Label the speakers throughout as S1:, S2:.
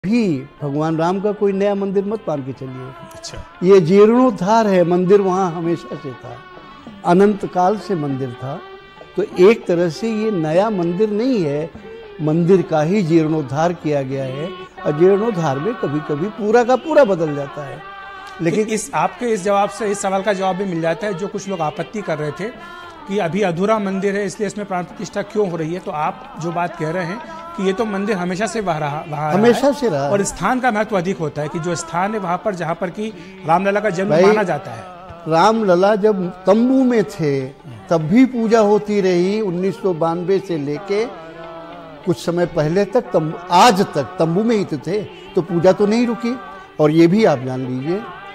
S1: भी भगवान राम का कोई नया मंदिर मत मान के चलिए।
S2: अच्छा,
S1: ये जीर्णोद्धार है। मंदिर वहाँ हमेशा से था, अनंत काल से मंदिर था। तो एक तरह से ये नया मंदिर नहीं है, मंदिर का ही जीर्णोद्धार किया गया है। और जीर्णोद्धार में कभी कभी पूरा का पूरा बदल जाता है।
S2: लेकिन इस आपके इस जवाब से इस सवाल का जवाब भी मिल जाता है, जो कुछ लोग आपत्ति कर रहे थे कि अभी अधूरा मंदिर है इसलिए इसमें प्राण प्रतिष्ठा क्यों हो रही है। तो आप जो बात कह रहे हैं कि ये तो मंदिर हमेशा से वहाँ
S1: हमेशा से रहा,
S2: और स्थान का महत्व अधिक होता है कि जो स्थान है वहाँ पर जहाँ पर कि रामलला का जन्म माना जाता है।
S1: रामलला जब तंबू में थे तब भी पूजा होती रही। 1992 से लेके कुछ समय पहले तक, आज तक तंबू में ही तो थे, तो पूजा तो नहीं रुकी। और ये भी आप जान लीजिए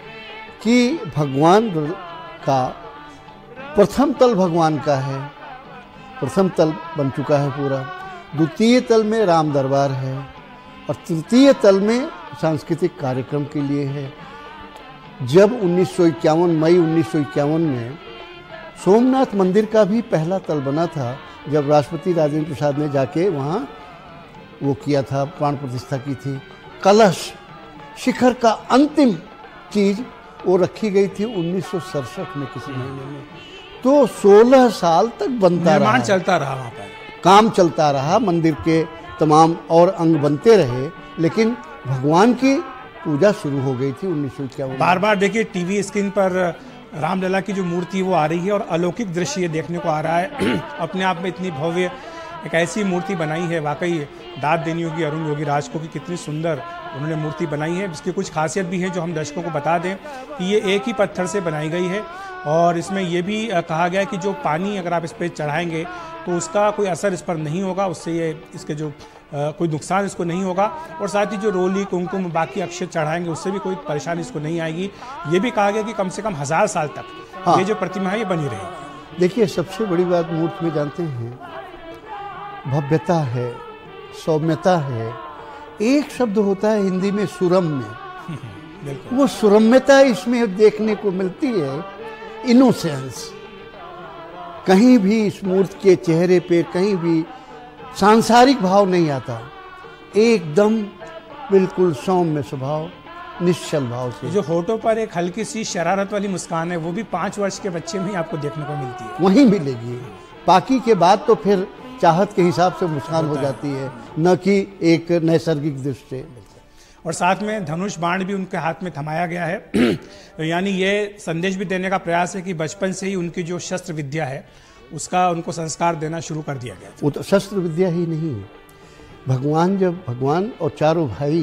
S1: कि भगवान का प्रथम तल भगवान का है, प्रथम तल बन चुका है पूरा। द्वितीय तल में राम दरबार है और तृतीय तल में सांस्कृतिक कार्यक्रम के लिए है। जब 1951 मई 1951 में सोमनाथ मंदिर का भी पहला तल बना था, जब राष्ट्रपति राजेंद्र प्रसाद ने जाके वहाँ वो किया था, प्राण प्रतिष्ठा की थी। कलश शिखर का अंतिम चीज वो रखी गई थी 1967 में किसी महीने में। तो 16 साल तक बनता रहा,
S2: निर्माण चलता रहा, वहाँ पर
S1: काम चलता रहा, मंदिर के तमाम और अंग बनते रहे, लेकिन भगवान की पूजा शुरू हो गई थी 1951।
S2: बार बार देखिए टीवी स्क्रीन पर रामलला की जो मूर्ति वो आ रही है और अलौकिक दृश्य ये देखने को आ रहा है। अपने आप में इतनी भव्य एक ऐसी मूर्ति बनाई है, वाकई दाद देनी होगी अरुण योगीराज को कि कितनी सुंदर उन्होंने मूर्ति बनाई है। इसकी कुछ खासियत भी है जो हम दर्शकों को बता दें कि ये एक ही पत्थर से बनाई गई है और इसमें यह भी कहा गया है कि जो पानी अगर आप इस पर चढ़ाएंगे तो उसका कोई असर इस पर नहीं होगा, उससे ये इसके जो कोई नुकसान इसको नहीं होगा। और साथ ही जो रोली कुमकुम बाकी अक्षत चढ़ाएंगे उससे भी कोई परेशानी इसको नहीं आएगी। ये भी कहा गया कि कम से कम 1000 साल तक ये जो प्रतिमा है ये बनी रहेगी।
S1: देखिए, सबसे बड़ी बात मूर्ति में जानते हैं, भव्यता है, सौम्यता है। एक शब्द होता है हिंदी में सुरम्य, वो सुरम्यता इसमें देखने को मिलती है। इनोसेंस, कहीं भी इस मूर्ति के चेहरे पे कहीं भी सांसारिक भाव नहीं आता, एकदम बिल्कुल सौम्य स्वभाव, निश्चल भाव से।
S2: जो होठों पर एक हल्की सी शरारत वाली मुस्कान है वो भी 5 वर्ष के बच्चे में ही आपको देखने को मिलती है,
S1: वहीं मिलेगी। बाकी के बाद तो फिर चाहत के हिसाब से मुस्कान हो जाती है, न कि एक नैसर्गिक दृष्टि।
S2: और साथ में धनुष बाण भी उनके हाथ में थमाया गया है। तो यानी ये संदेश भी देने का प्रयास है कि बचपन से ही उनकी जो शस्त्र विद्या है उसका उनको संस्कार देना शुरू कर दिया गया।
S1: वो तो शस्त्र विद्या ही नहीं, भगवान और चारों भाई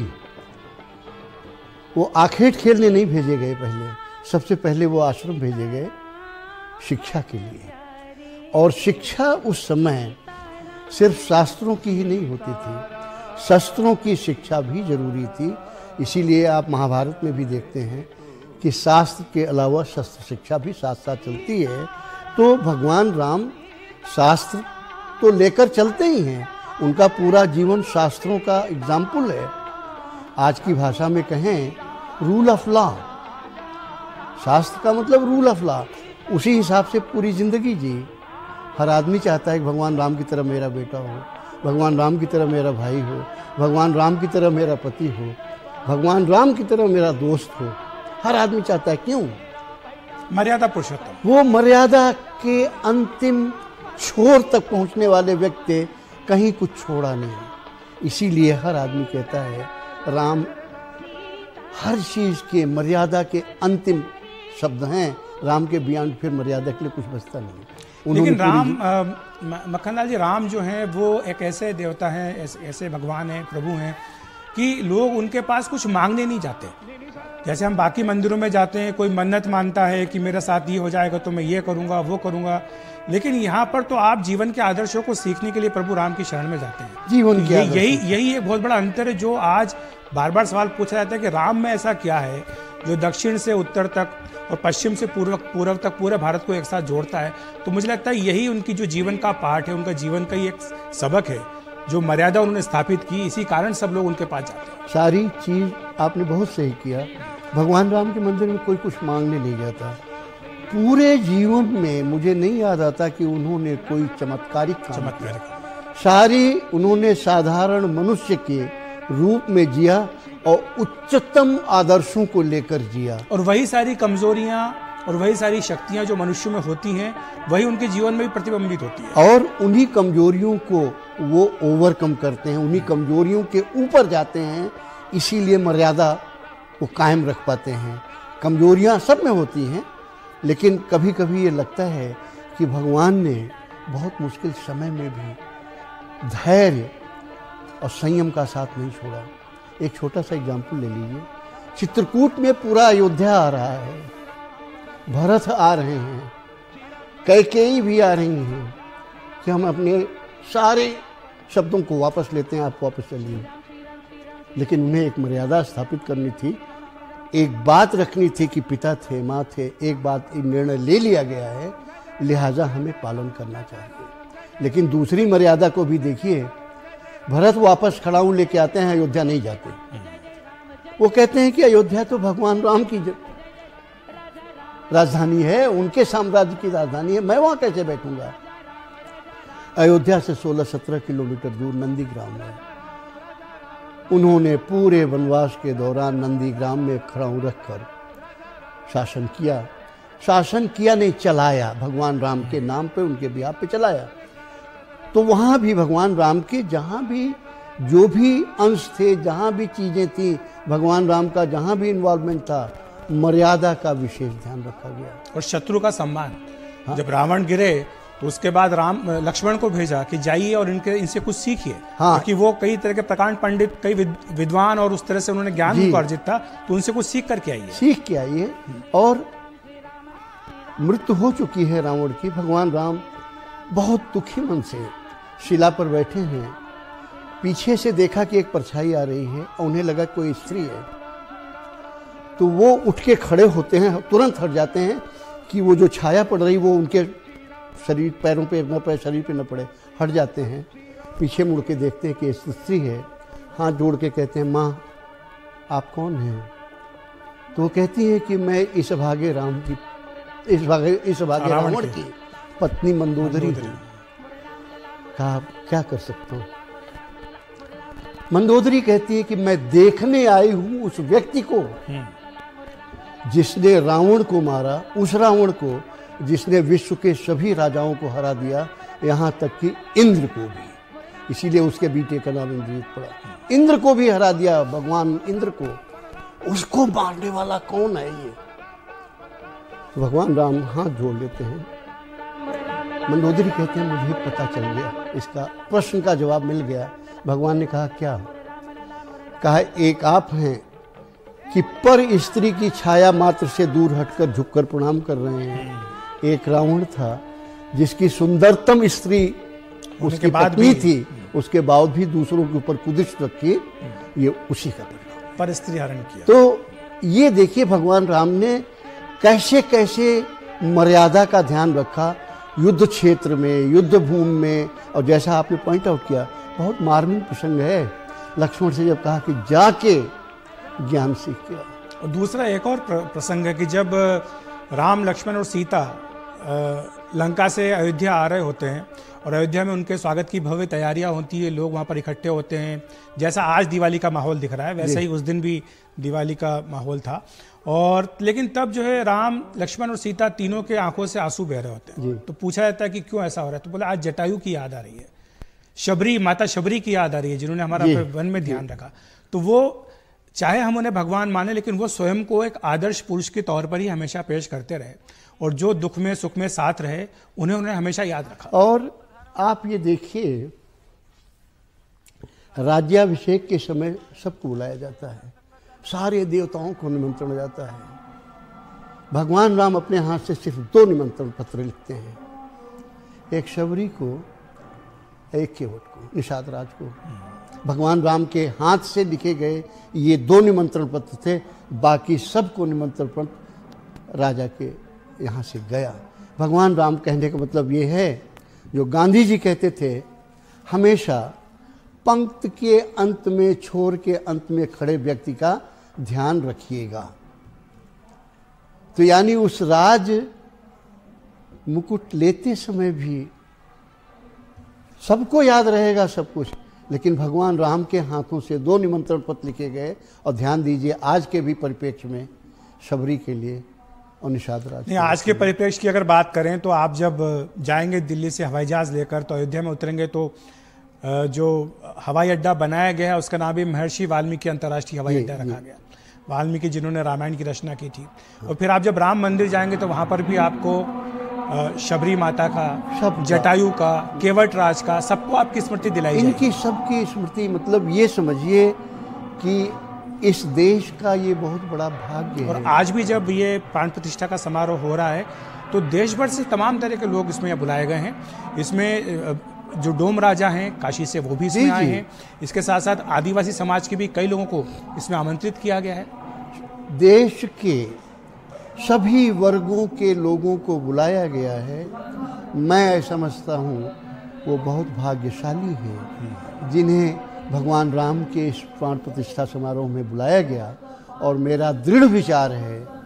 S1: वो आखेट खेलने नहीं भेजे गए। सबसे पहले वो आश्रम भेजे गए शिक्षा के लिए। और शिक्षा उस समय सिर्फ शास्त्रों की ही नहीं होती थी, शस्त्रों की शिक्षा भी जरूरी थी। इसीलिए आप महाभारत में भी देखते हैं कि शास्त्र के अलावा शस्त्र शिक्षा भी साथ साथ चलती है। तो भगवान राम शास्त्र तो लेकर चलते ही हैं, उनका पूरा जीवन शास्त्रों का एग्जाम्पल है। आज की भाषा में कहें रूल ऑफ लॉ, शास्त्र का मतलब रूल ऑफ लॉ, उसी हिसाब से पूरी जिंदगी जी। हर आदमी चाहता है कि भगवान राम की तरह मेरा बेटा हो, भगवान राम की तरह मेरा भाई हो, भगवान राम की तरह मेरा पति हो, भगवान राम की तरह मेरा दोस्त हो। हर आदमी चाहता है। क्यों?
S2: मर्यादा पुरुषोत्तम, वो
S1: मर्यादा के अंतिम छोर तक पहुंचने वाले व्यक्ति कहीं कुछ छोड़ा नहीं। इसीलिए हर आदमी कहता है राम हर चीज के मर्यादा के अंतिम शब्द हैं। राम के बियॉन्ड फिर मर्यादा के लिए कुछ बचता नहीं।
S2: लेकिन राम मक्खनलाल जी, राम जो हैं वो एक ऐसे देवता हैं, ऐसे भगवान हैं, प्रभु हैं कि लोग उनके पास कुछ मांगने नहीं जाते। जैसे हम बाकी मंदिरों में जाते हैं, कोई मन्नत मानता है कि मेरे साथ ये हो जाएगा तो मैं ये करूँगा वो करूँगा, लेकिन यहाँ पर तो आप जीवन के आदर्शों को सीखने के लिए प्रभु राम की शरण में जाते हैं।
S1: जीवन के
S2: यही एक बहुत बड़ा अंतर है जो आज बार बार सवाल पूछा जाता है कि राम में ऐसा क्या है जो दक्षिण से उत्तर तक और पश्चिम से पूर्व तक पूरे भारत को एक साथ जोड़ता है। तो मुझे लगता है यही उनकी जो जीवन का पाठ है, उनका जीवन का ही एक सबक है, जो मर्यादा उन्होंने स्थापित की। इसी कारण सब लोग उनके पास जाते हैं।
S1: सारी चीज आपने बहुत सही किया। भगवान राम के मंदिर में कोई कुछ मांगने नहीं जाता। पूरे जीवन में मुझे नहीं याद आता कि उन्होंने कोई चमत्कारिक काम किया। सारी उन्होंने साधारण मनुष्य के रूप में जिया और उच्चतम आदर्शों को लेकर जिया।
S2: और वही सारी कमजोरियां और वही सारी शक्तियां जो मनुष्य में होती हैं वही उनके जीवन में भी प्रतिबिंबित होती है,
S1: और उन्हीं कमजोरियों को वो ओवरकम करते हैं, उन्हीं कमजोरियों के ऊपर जाते हैं, इसीलिए मर्यादा वो कायम रख पाते हैं। कमजोरियां सब में होती हैं, लेकिन कभी कभी ये लगता है कि भगवान ने बहुत मुश्किल समय में भी धैर्य और संयम का साथ नहीं छोड़ा। एक छोटा सा एग्जाम्पल ले लीजिए, चित्रकूट में पूरा अयोध्या आ रहा है, भरत आ रहे हैं, कैकेयी भी आ रही हैं कि हम अपने सारे शब्दों को वापस लेते हैं, आप वापस चलिए। लेकिन उन्हें एक मर्यादा स्थापित करनी थी, एक बात रखनी थी कि पिता थे, माँ थे, एक बात निर्णय ले लिया गया है, लिहाजा हमें पालन करना चाहिए। लेकिन दूसरी मर्यादा को भी देखिए, भरत वापस खड़ाऊं लेके आते हैं, अयोध्या नहीं जाते। वो कहते हैं कि अयोध्या तो भगवान राम की राजधानी है, उनके साम्राज्य की राजधानी है, मैं वहां कैसे बैठूंगा। अयोध्या से 16-17 किलोमीटर दूर नंदीग्राम है। उन्होंने पूरे वनवास के दौरान नंदीग्राम में खड़ाऊं रखकर शासन किया। शासन किया नहीं, चलाया, भगवान राम के नाम पे, उनके बिहाफ पे चलाया। तो वहाँ भी भगवान राम के जहाँ भी जो भी अंश थे, जहाँ भी चीज़ें थी, भगवान राम का जहाँ भी इन्वॉल्वमेंट था, मर्यादा का विशेष ध्यान रखा गया।
S2: और शत्रु का सम्मान। हाँ? जब रावण गिरे तो उसके बाद लक्ष्मण को भेजा कि जाइए और इनसे कुछ सीखिए।
S1: हाँ।
S2: क्योंकि वो कई तरह के प्रकांड पंडित, कई विद्वान और उस तरह से उन्होंने ज्ञान अर्जित था, तो उनसे कुछ सीख करके आइए।
S1: सीख के आइए। और मृत्यु हो चुकी है रावण की, भगवान राम बहुत दुखी मन से शिला पर बैठे हैं। पीछे से देखा कि एक परछाई आ रही है और उन्हें लगा कोई स्त्री है, तो वो उठ के खड़े होते हैं, तुरंत हट जाते हैं कि वो जो छाया पड़ रही वो उनके शरीर, पैरों पे न पड़े, शरीर पे न पड़े, हट जाते हैं। पीछे मुड़ के देखते हैं कि स्त्री है, हाथ जोड़ के कहते हैं, माँ आप कौन हैं? तो वो कहती है कि मैं इस भागे राम की, इस भागे रावण की पत्नी मंदोदरी हूँ। कहा क्या कर सकता हूँ? मंदोदरी कहती है कि मैं देखने आई हूँ उस व्यक्ति को जिसने रावण को मारा, उस रावण को जिसने विश्व के सभी राजाओं को हरा दिया, यहाँ तक कि इंद्र को भी। इसीलिए उसके बेटे का नाम इंद्रजीत पड़ा। इंद्र को भी हरा दिया, भगवान इंद्र को। उसको मारने वाला कौन है ये? तो भगवान राम हाथ जोड़ लेते हैं। मंदोदरी कहते हैं मुझे पता चल गया, इसका प्रश्न का जवाब मिल गया। भगवान ने कहा क्या? कहा एक आप हैं कि पर स्त्री की छाया मात्र से दूर हटकर झुककर प्रणाम कर रहे हैं। एक रावण था जिसकी सुंदरतम स्त्री उसकी पत्नी थी, उसके बाद भी दूसरों के ऊपर कुदिश रखी, ये उसी का परिणाम,
S2: पर स्त्री हरण किया।
S1: तो ये देखिए भगवान राम ने कैसे कैसे मर्यादा का ध्यान रखा युद्ध क्षेत्र में, युद्ध भूमि में। और जैसा आपने पॉइंट आउट किया, बहुत मार्मिक प्रसंग है। लक्ष्मण से जब कहा कि जाके ज्ञान सीख के।
S2: और दूसरा एक और प्रसंग है कि जब राम, लक्ष्मण और सीता लंका से अयोध्या आ रहे होते हैं और अयोध्या में उनके स्वागत की भव्य तैयारियां होती है, लोग वहाँ पर इकट्ठे होते हैं। जैसा आज दिवाली का माहौल दिख रहा है, वैसा ही उस दिन भी दिवाली का माहौल था। और लेकिन तब जो है राम, लक्ष्मण और सीता तीनों के आंखों से आंसू बह रहे होते हैं। तो पूछा जाता है कि क्यों ऐसा हो रहा है? तो बोला आज जटायु की याद आ रही है, शबरी, माता शबरी की याद आ रही है, जिन्होंने हमारा वन में ध्यान रखा। तो वो चाहे हम उन्हें भगवान माने, लेकिन वो स्वयं को एक आदर्श पुरुष के तौर पर ही हमेशा पेश करते रहे, और जो दुख में सुख में साथ रहे उन्हें हमेशा याद रखा।
S1: और आप ये देखिए, राज्याभिषेक के समय सबको बुलाया जाता है, सारे देवताओं को निमंत्रण जाता है। भगवान राम अपने हाथ से सिर्फ 2 निमंत्रण पत्र लिखते हैं, एक शबरी को, एक केवट को, निषाद राज को। भगवान राम के हाथ से लिखे गए ये 2 निमंत्रण पत्र थे, बाकी सबको निमंत्रण पत्र राजा के यहाँ से गया। भगवान राम कहने का मतलब ये है, जो गांधी जी कहते थे, हमेशा पंक्ति के अंत में, छोर के अंत में खड़े व्यक्ति का ध्यान रखिएगा। तो यानी उस राज मुकुट लेते समय भी सबको याद रहेगा सब कुछ, लेकिन भगवान राम के हाथों से 2 निमंत्रण पत्र लिखे गए। और ध्यान दीजिए आज के भी परिप्रेक्ष्य में शबरी के लिए और निषाद राज
S2: नहीं, आज के परिप्रेक्ष्य की अगर बात करें तो आप जब जाएंगे दिल्ली से हवाई जहाज लेकर तो अयोध्या में उतरेंगे तो जो हवाई अड्डा बनाया गया है उसका नाम भी महर्षि वाल्मीकि अंतर्राष्ट्रीय हवाई अड्डा रखा गया। वाल्मीकि जिन्होंने रामायण की रचना की थी। और फिर आप जब राम मंदिर जाएंगे तो वहां पर भी आपको शबरी माता का, जटायु का, केवट राज का, सबको आपकी स्मृति दिलाई जाएगी।
S1: इनकी सबकी स्मृति, मतलब ये समझिए कि इस देश का ये बहुत बड़ा भाग्य है।
S2: और आज भी जब ये प्राण प्रतिष्ठा का समारोह हो रहा है तो देश भर से तमाम तरह के लोग इसमें बुलाए गए हैं। इसमें जो डोम राजा हैं काशी से वो भी इसमें आए हैं। इसके साथ साथ आदिवासी समाज के भी कई लोगों को इसमें आमंत्रित किया गया है।
S1: देश के सभी वर्गों के लोगों को बुलाया गया है। मैं समझता हूँ वो बहुत भाग्यशाली हैं जिन्हें भगवान राम के इस प्राण प्रतिष्ठा समारोह में बुलाया गया। और मेरा दृढ़ विचार है